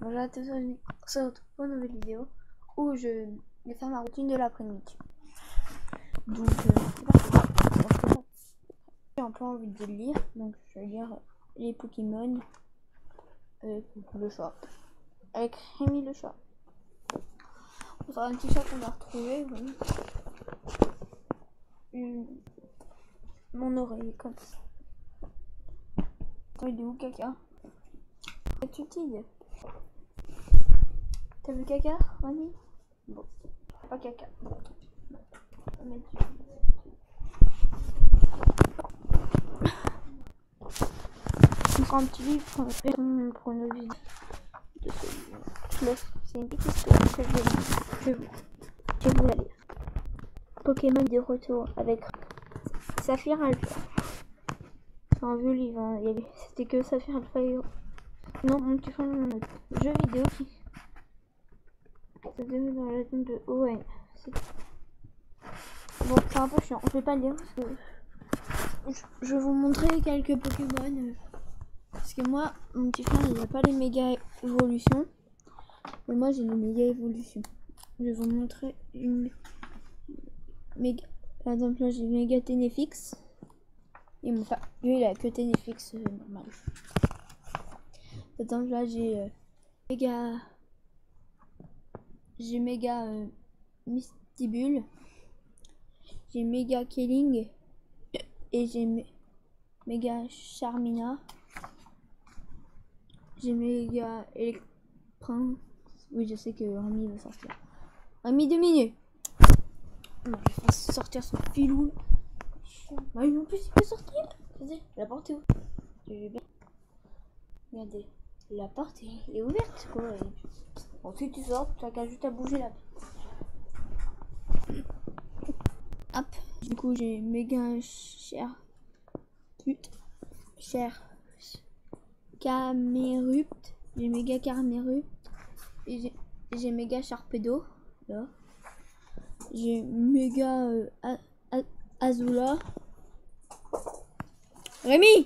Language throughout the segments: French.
Bonjour à tous, on se retrouve pour une nouvelle vidéo où je vais faire ma routine de l'après-midi. Donc, j'ai un peu envie de lire, donc je vais lire les Pokémon avec le chat, avec Rémi le chat. On sera un petit chat qu'on a retrouvé, mon oreille comme ça. Il est où caca? C'est utile. T'as vu caca, Rémi? Bon, pas caca. Donc un petit livre pour une vidéo de ce c'est une petite histoire que je vais vous la lire. Pokémon de retour avec Saphir Alpha. C'est un vieux livre, hein. C'était que Saphir Alpha et... Non, mon petit frère, jeu vidéo qui se déroule dans la zone de ON. Bon, c'est un peu chiant, je vais pas le lire parce que je vais vous montrer quelques Pokémon. Parce que moi, mon petit frère, il n'a pas les méga évolutions. Mais moi, j'ai les méga évolutions. Je vais vous montrer une méga. Par exemple, là, j'ai méga Ténéfix. Et mon frère, lui, il a que Ténéfix normal. Par exemple, là, j'ai méga. J'ai méga Mistibule. J'ai méga Kelling. Et j'ai méga Charmina. J'ai méga Electrin. Oui, je sais que Rémi va sortir. Rémi 2 minutes. Non, je vais sortir son filou. Bah, en plus, il peut sortir. Regardez, la porte est ouverte. Tu veux bien? Regardez, la porte est ouverte, quoi. Ensuite, tu sors, tu as juste à bouger la porte. Hop. Du coup, j'ai méga cher Camerupt. J'ai méga Camerupt. Et j'ai méga Charpedo. Là. J'ai méga Azula. Rémi!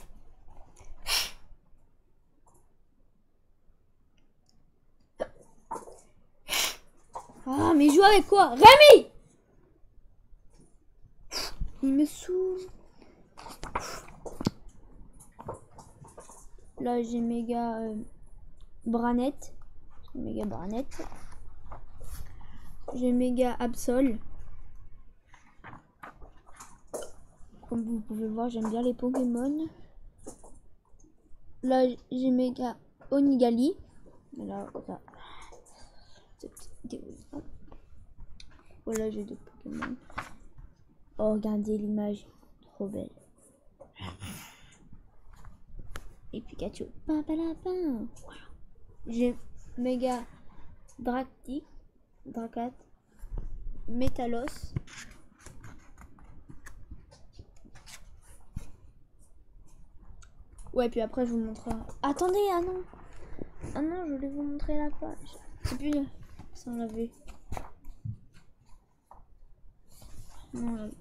Ah, mais joue avec quoi? Rémi! Il me saoule. Là, j'ai méga Branette. Méga Branette. J'ai méga Absol. Comme vous pouvez voir, j'aime bien les Pokémon. Là, j'ai méga Onigali. Là, ça. Voilà, j'ai deux Pokémon. Oh, regardez l'image. Trop belle. Et Pikachu. J'ai méga Dracat. Métalos. Ouais, puis après, je vous montrerai. Attendez, ah non. Ah non, je voulais vous montrer la page. C'est plus sans laver. Non, là,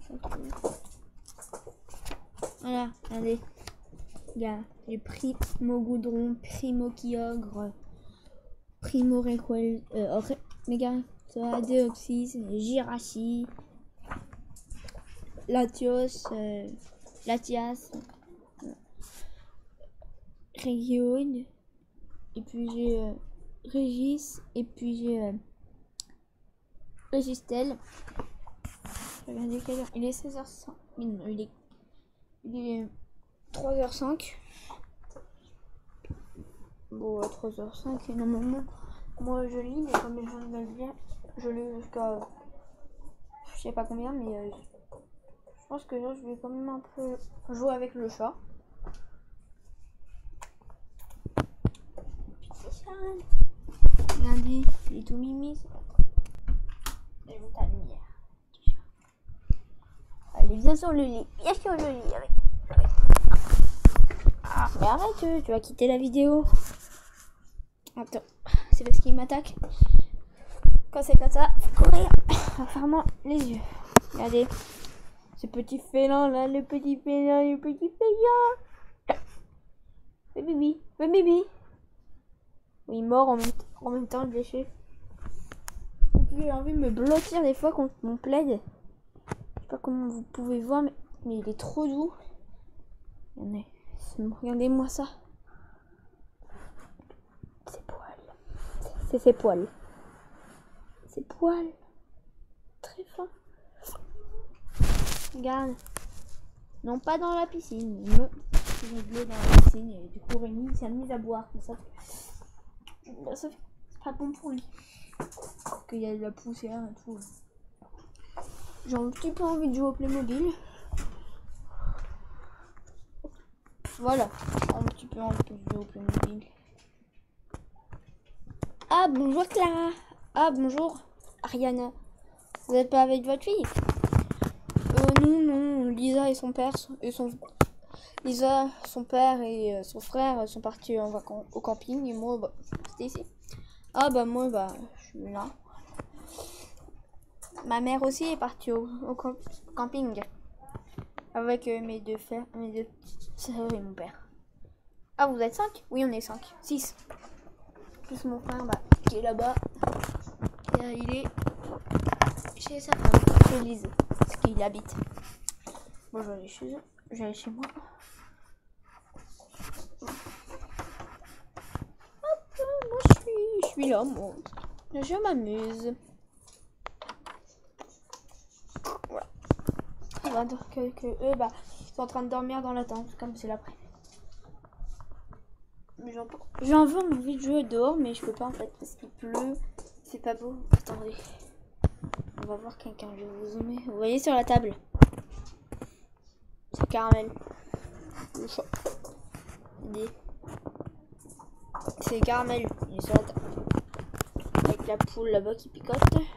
voilà, allez. Il y a les Primo Goudron, Primo Kyogre, Primo Requel, Méga Deoxys, Jirachi, Latios, Latias, Région, et puis j'ai Régis, et puis j'ai Régistel. Regardez quelle heure. Il est 16h05. Non, il est 3h05. Bon, à 3h05, normalement, moi je lis, mais comme je viens de le lire, je lis jusqu'à je sais pas combien, mais je pense que là je vais quand même un peu jouer avec le chat. Regardez, il est tout mimi. Et je ta lumière. Allez, viens sur le lit. Viens sur le lit avec. Ah, mais arrête, tu vas quitter la vidéo. Attends, c'est parce qu'il m'attaque. Quand c'est comme ça, faut courir. Ferme les yeux. Regardez. Ce petit félin là, le petit félin. Fais bibi. Oui, mort en même temps, le déchet. J'ai envie de me blottir des fois contre mon plaid. Je sais pas comment vous pouvez voir, mais il est trop doux. Regardez-moi ça. Ses poils. C'est ses poils. Ses poils. Très fin. Regarde. Non, pas dans la piscine. Il est bleu dans la piscine et du coup Rémi s'est mis à boire. Ça c'est pas bon pour lui. Parce qu'il y a de la poussière et tout. J'ai un petit peu envie de jouer au Playmobil. Voilà. Un petit peu envie de jouer au Playmobil. Ah bonjour Clara. Ah bonjour Ariana. Vous n'êtes pas avec votre fille? Non. Lisa et son père Lisa, son père et son frère sont partis en vacances au camping et moi, c'était ici. Ah moi, je suis là. Ma mère aussi est partie au camping avec mes deux sœurs et mon père. Ah, vous êtes 5? Oui, on est 5. 6. Plus mon frère qui est là-bas. Et il est chez sa femme, chez Lise, parce qu'il habite. Bon, je vais aller chez eux. Je vais aller chez moi. Moi, je suis là, moi. Je m'amuse. Voilà. Donc, eux, ils sont en train de dormir dans la tente, comme c'est l'après. J'ai envie de jouer dehors, mais je peux pas en fait, parce qu'il pleut. C'est pas beau. Attendez. On va voir quelqu'un. Je vais vous zoomer. Vous voyez sur la table? C'est caramel. Le chat. C'est caramel. Il est sur la table. Avec la poule là-bas qui picote.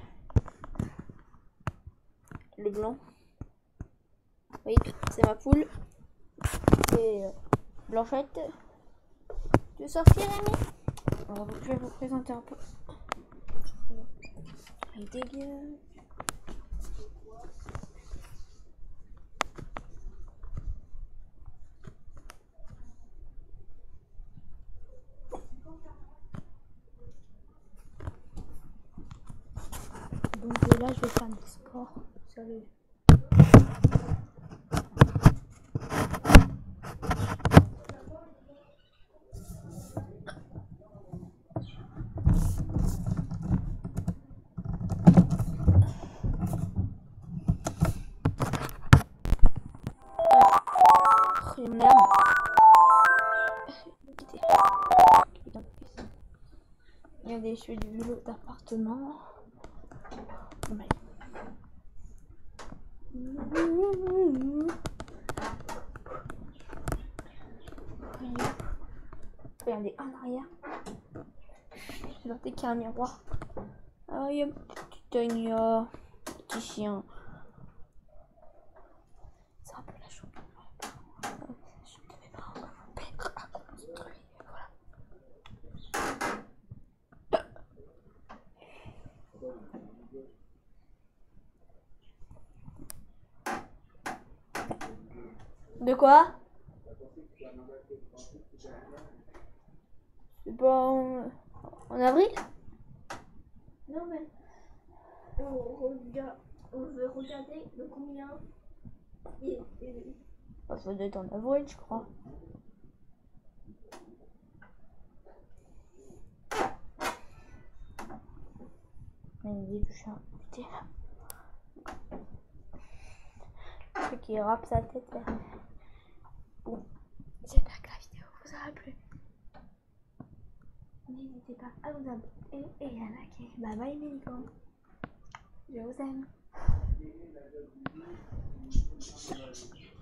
Le blanc. Oui, c'est ma poule. C'est Blanchette. Tu veux sortir, Rémi? Alors, je vais vous présenter un peu. Il dégueule. Donc là, je vais faire du sport. Salut. Merde. Il y a des cheveux du vélo d'appartement. Regardez en arrière. Je vais qu'il y a un miroir. Ah, il y a un petit agneau, petit chien. C'est un peu la chambre. Je ne devais pas encore mon père à construire. Voilà. De quoi? C'est pas en avril? Non mais on veut regarder le combien ça doit être en avril, je crois. Mais je suis invité là. Celui qui rappe sa tête là. Bon, j'espère que la vidéo vous aura plu. N'hésitez pas à vous abonner et à liker. Bye bye les licornes. Je vous aime.